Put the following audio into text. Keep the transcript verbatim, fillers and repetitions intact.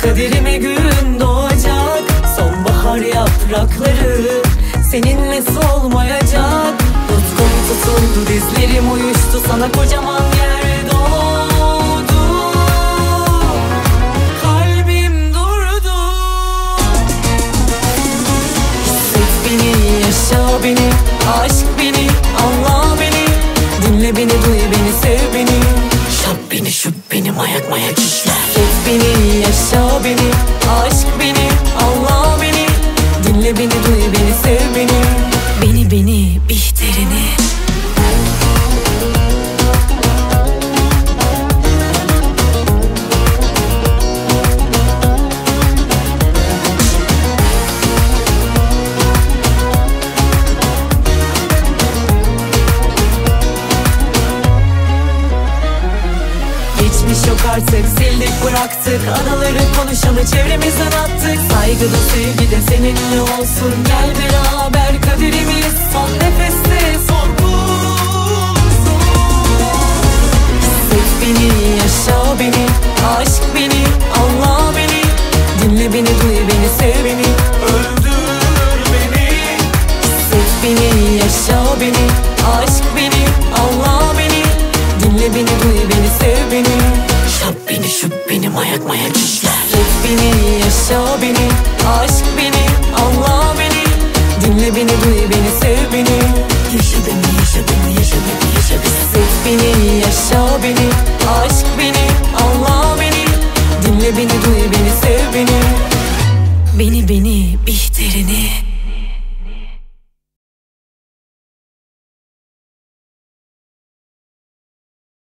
kaderime gün doğacak. Sonbahar yaprakları seninle solmayacak. Tutkum tutuldu, dizlerim uyuştu, sana kocaman yer doğdu. Kalbim durdu. Hisset beni, yaşa beni, aşk beni, anla beni. Dinle beni, duy beni, sev beni. Şap beni, şup beni, mayak mayak işler. Hisset beni, yaşa beni, aşk beni, anla beni. Dinle beni, duy beni, sev beni. Beni beni, bihterine. Geçmiş yok artık, sildik bıraktık. Anıları konuşanı çevremizden attık. Saygıda sevgide seninle olsun. Gel beraber kaderimiz son nefeste son bulsun. Hisset beni, yaşa beni, aşk beni, anla beni. Dinle beni, duy beni, sev beni, öldür beni. Hisset beni, yaşa beni, aşk beni, anla beni. Dinle beni, duy beni, sev beni. Şap beni, şup beni, mayak mayak işler. Hisset beni, yaşa beni, aşk beni, anla beni. Dinle beni, duy beni, sev beni. Yaşa beni, yaşa beni, yaşa beni, yaşa beni. Hisset beni, yaşa beni, aşk beni, anla beni. Dinle beni, duy beni, sev beni. Beni beni, bihterine.